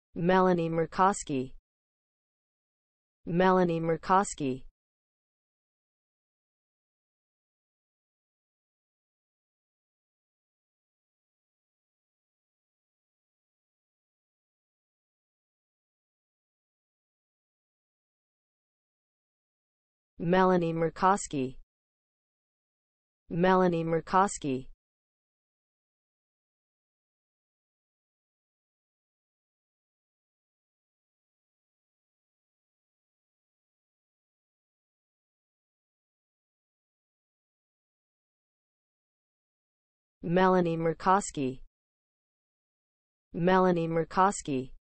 Melanie Murkowski. Melanie Murkowski. Melanie Murkowski. Melanie Murkowski. Melanie Murkowski. Melanie Murkowski.